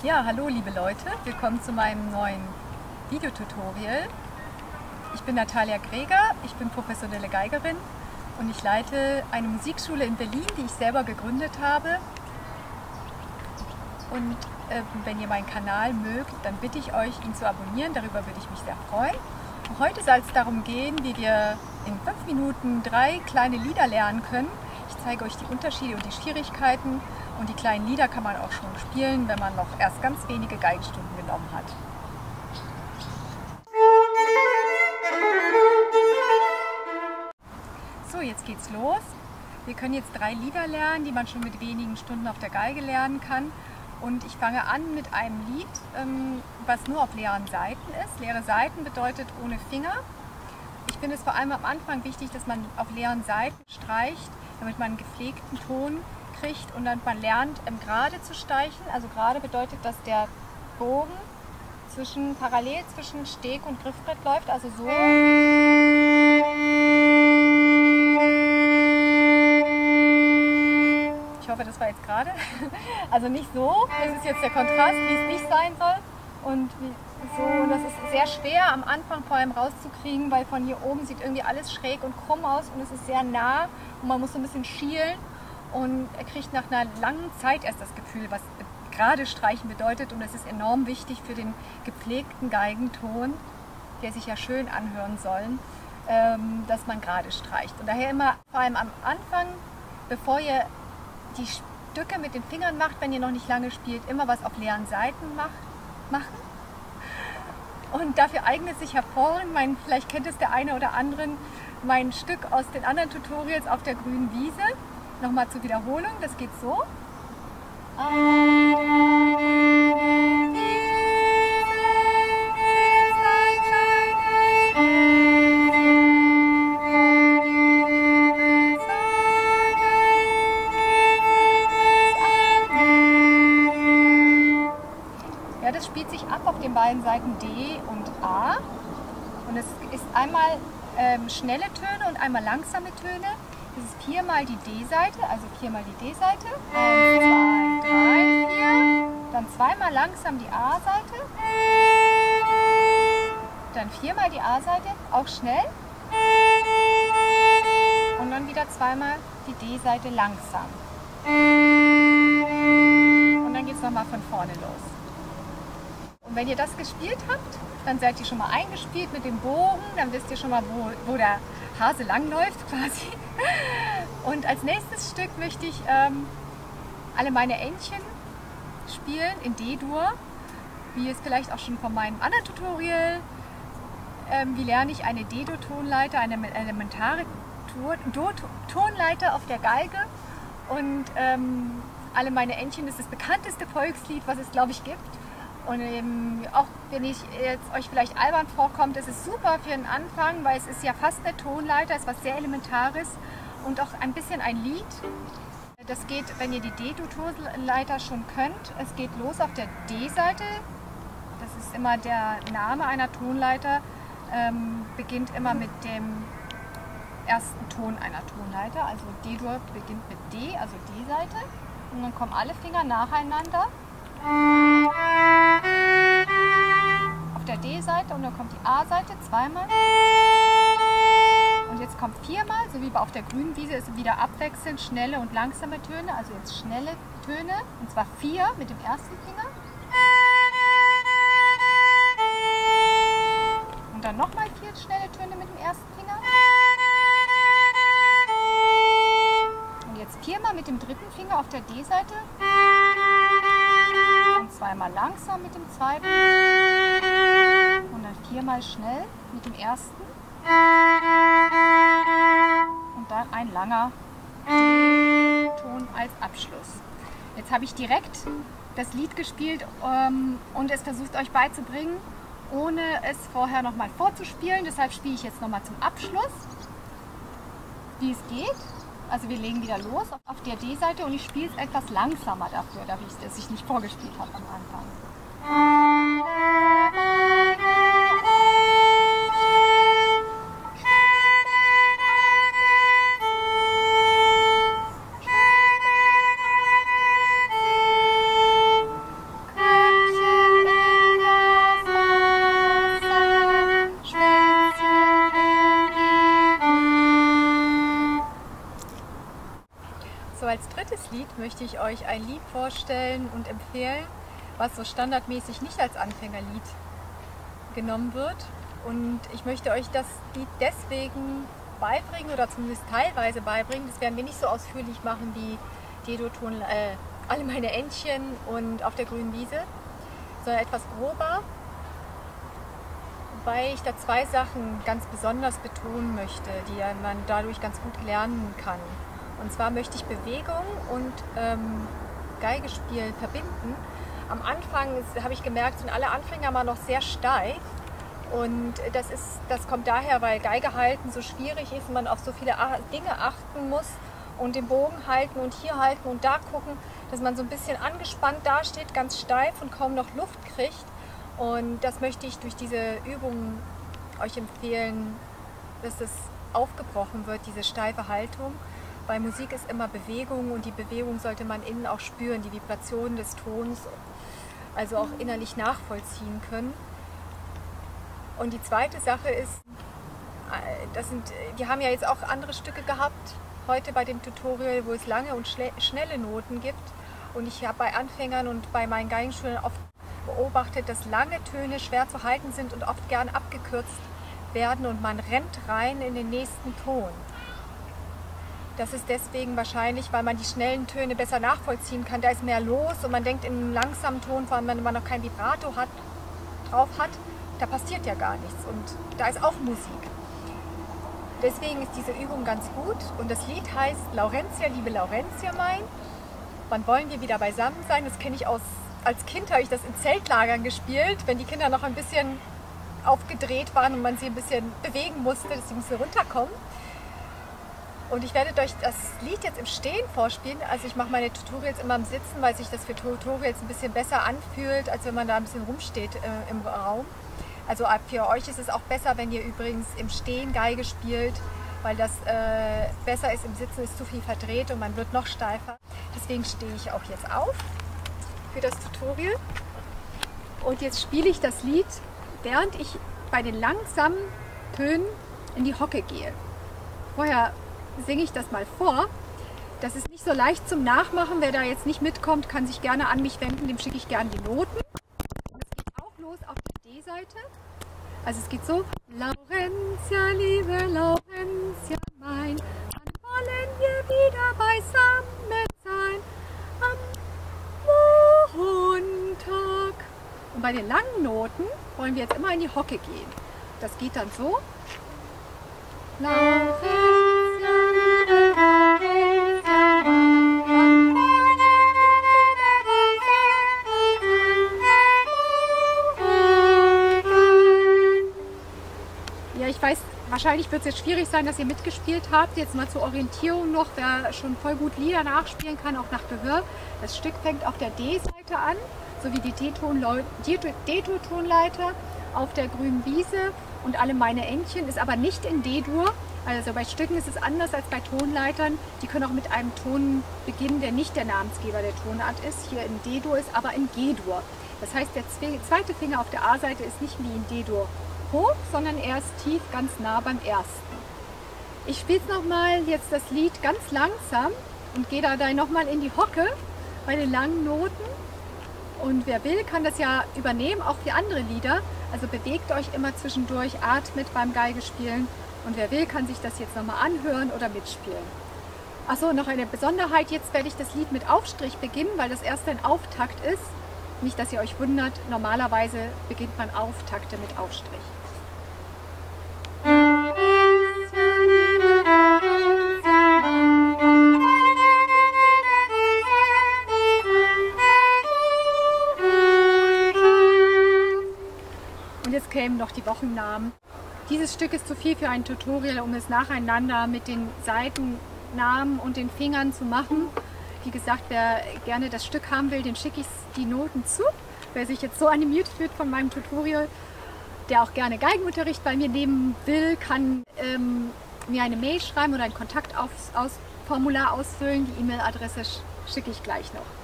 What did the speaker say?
Ja, hallo liebe Leute, willkommen zu meinem neuen Videotutorial. Ich bin Natalia Greger, ich bin professionelle Geigerin und ich leite eine Musikschule in Berlin, die ich selber gegründet habe. Und wenn ihr meinen Kanal mögt, dann bitte ich euch, ihn zu abonnieren, darüber würde ich mich sehr freuen. Und heute soll es darum gehen, wie wir in 5 Minuten 3 kleine Lieder lernen können. Ich zeige euch die Unterschiede und die Schwierigkeiten und die kleinen Lieder kann man auch schon spielen, wenn man noch erst ganz wenige Geigenstunden genommen hat. So, jetzt geht's los. Wir können jetzt 3 Lieder lernen, die man schon mit wenigen Stunden auf der Geige lernen kann. Und ich fange an mit einem Lied, was nur auf leeren Saiten ist. Leere Saiten bedeutet ohne Finger. Ich finde es vor allem am Anfang wichtig, dass man auf leeren Saiten streicht, damit man einen gepflegten Ton kriegt und dann man lernt, gerade zu streichen. Also gerade bedeutet, dass der Bogen parallel zwischen Steg und Griffbrett läuft, also so. Ich hoffe, das war jetzt gerade. Also nicht so, das ist jetzt der Kontrast, wie es nicht sein soll. Und so, das ist sehr schwer am Anfang vor allem rauszukriegen, weil von hier oben sieht irgendwie alles schräg und krumm aus und es ist sehr nah und man muss so ein bisschen schielen und er kriegt nach einer langen Zeit erst das Gefühl, was gerade streichen bedeutet, und es ist enorm wichtig für den gepflegten Geigenton, der sich ja schön anhören soll, dass man gerade streicht. Und daher immer, vor allem am Anfang, bevor ihr die Stücke mit den Fingern macht, wenn ihr noch nicht lange spielt, immer was auf leeren Saiten machen. Und dafür eignet sich hervorragend, vielleicht kennt es der eine oder andere, mein Stück aus den anderen Tutorials auf der grünen Wiese. Nochmal zur Wiederholung, das geht so. Ja, das spielt sich ab auf den beiden Seiten D und A. Und es ist einmal schnelle Töne und einmal langsame Töne. Das ist 4-mal die D-Seite, also 4-mal die D-Seite. 1, 2, 3, 4. Dann 2-mal langsam die A-Seite. Dann 4-mal die A-Seite, auch schnell. Und dann wieder 2-mal die D-Seite langsam. Und dann geht es nochmal von vorne los. Und wenn ihr das gespielt habt, dann seid ihr schon mal eingespielt mit dem Bogen, dann wisst ihr schon mal, wo der Hase langläuft quasi. Und als nächstes Stück möchte ich alle meine Entchen spielen in D-Dur, wie es vielleicht auch schon von meinem anderen Tutorial, wie lerne ich eine D-Dur-Tonleiter, eine elementare Tonleiter auf der Geige. Und alle meine Entchen ist das bekannteste Volkslied, was es glaube ich gibt. Und auch wenn ich jetzt euch vielleicht albern vorkommt, ist es super für den Anfang, weil es ist ja fast eine Tonleiter, es ist was sehr Elementares und auch ein bisschen ein Lied. Das geht, wenn ihr die D-Dur-Tonleiter schon könnt, es geht los auf der D-Seite. Das ist immer der Name einer Tonleiter, beginnt immer mit dem ersten Ton einer Tonleiter. Also D-Dur beginnt mit D, also D-Seite, und dann kommen alle Finger nacheinander auf der D-Seite und dann kommt die A-Seite 2-mal und jetzt kommt 4-mal, so wie auf der grünen Wiese ist wieder abwechselnd schnelle und langsame Töne, also jetzt schnelle Töne und zwar 4 mit dem ersten Finger und dann nochmal 4 schnelle Töne mit dem ersten Finger und jetzt 4-mal mit dem dritten Finger auf der D-Seite. 2-mal langsam mit dem zweiten und dann 4-mal schnell mit dem ersten und dann ein langer Ton als Abschluss. Jetzt habe ich direkt das Lied gespielt und es versucht euch beizubringen, ohne es vorher nochmal vorzuspielen. Deshalb spiele ich jetzt nochmal zum Abschluss, wie es geht. Also wir legen wieder los auf der D-Seite und ich spiele es etwas langsamer dafür, dass ich nicht vorgespielt habe am Anfang. möchte ich euch ein Lied vorstellen und empfehlen, was so standardmäßig nicht als Anfängerlied genommen wird. Und ich möchte euch das Lied deswegen beibringen oder zumindest teilweise beibringen. Das werden wir nicht so ausführlich machen wie Dedo-Ton, alle meine Entchen und auf der grünen Wiese, sondern etwas grober, weil ich da zwei Sachen ganz besonders betonen möchte, die man dadurch ganz gut lernen kann. Und zwar möchte ich Bewegung und Geigespiel verbinden. Am Anfang habe ich gemerkt, sind alle Anfänger mal noch sehr steif. Und das kommt daher, weil Geige halten so schwierig ist, man auf so viele Dinge achten muss und den Bogen halten und hier halten und da gucken, dass man so ein bisschen angespannt dasteht, ganz steif und kaum noch Luft kriegt. Und das möchte ich durch diese Übung euch empfehlen, dass es aufgebrochen wird, diese steife Haltung. Bei Musik ist immer Bewegung und die Bewegung sollte man innen auch spüren, die Vibration des Tons, also auch innerlich nachvollziehen können. Und die zweite Sache ist, wir haben ja jetzt auch andere Stücke gehabt, heute bei dem Tutorial, wo es lange und schnelle Noten gibt. Und ich habe bei Anfängern und bei meinen Geigenschülern oft beobachtet, dass lange Töne schwer zu halten sind und oft gern abgekürzt werden und man rennt rein in den nächsten Ton. Das ist deswegen wahrscheinlich, weil man die schnellen Töne besser nachvollziehen kann. Da ist mehr los und man denkt in einem langsamen Ton, vor allem wenn man noch kein Vibrato drauf hat, da passiert ja gar nichts und da ist auch Musik. Deswegen ist diese Übung ganz gut und das Lied heißt Laurentia, liebe Laurentia mein. Wann wollen wir wieder beisammen sein? Das kenne ich als Kind, habe ich das in Zeltlagern gespielt, wenn die Kinder noch ein bisschen aufgedreht waren und man sie ein bisschen bewegen musste, dass sie ein bisschen runterkommen. Und ich werde euch das Lied jetzt im Stehen vorspielen. Also ich mache meine Tutorials immer im Sitzen, weil sich das für Tutorials ein bisschen besser anfühlt, als wenn man da ein bisschen rumsteht im Raum. Also für euch ist es auch besser, wenn ihr übrigens im Stehen Geige spielt, weil das besser ist. Im Sitzen ist zu viel verdreht und man wird noch steifer. Deswegen stehe ich auch jetzt auf für das Tutorial. Und jetzt spiele ich das Lied, während ich bei den langsamen Tönen in die Hocke gehe. Vorher singe ich das mal vor. Das ist nicht so leicht zum Nachmachen. Wer da jetzt nicht mitkommt, kann sich gerne an mich wenden. Dem schicke ich gerne die Noten. Und es geht auch los auf die D-Seite. Also es geht so. Laurentia, liebe Laurentia mein, wann wollen wir wieder beisammen sein? Am Montag. Und bei den langen Noten wollen wir jetzt immer in die Hocke gehen. Das geht dann so. Laurentia. Ja, ich weiß, wahrscheinlich wird es jetzt schwierig sein, dass ihr mitgespielt habt. Jetzt mal zur Orientierung noch, wer schon voll gut Lieder nachspielen kann, auch nach Gehör. Das Stück fängt auf der D-Seite an, sowie die D-Tonleiter auf der grünen Wiese und alle meine Entchen ist aber nicht in D-Dur. Also bei Stücken ist es anders als bei Tonleitern. Die können auch mit einem Ton beginnen, der nicht der Namensgeber der Tonart ist. Hier in D-Dur ist aber in G-Dur. Das heißt, der zweite Finger auf der A-Seite ist nicht wie in D-Dur hoch, sondern er ist tief, ganz nah beim ersten. Ich spiele nochmal jetzt das Lied ganz langsam und gehe da nochmal in die Hocke bei den langen Noten. Und wer will, kann das ja übernehmen, auch für andere Lieder. Also bewegt euch immer zwischendurch, atmet beim Geigespielen. Und wer will, kann sich das jetzt nochmal anhören oder mitspielen. Achso, noch eine Besonderheit, jetzt werde ich das Lied mit Aufstrich beginnen, weil das erst ein Auftakt ist. Nicht, dass ihr euch wundert, normalerweise beginnt man Auftakte mit Aufstrich. Und jetzt kämen noch die Wochennamen. Dieses Stück ist zu viel für ein Tutorial, um es nacheinander mit den Seitennamen und den Fingern zu machen. Wie gesagt, wer gerne das Stück haben will, den schicke ich die Noten zu. Wer sich jetzt so animiert fühlt von meinem Tutorial, der auch gerne Geigenunterricht bei mir nehmen will, kann mir eine Mail schreiben oder ein Kontaktformular ausfüllen. Die E-Mail-Adresse schicke ich gleich noch.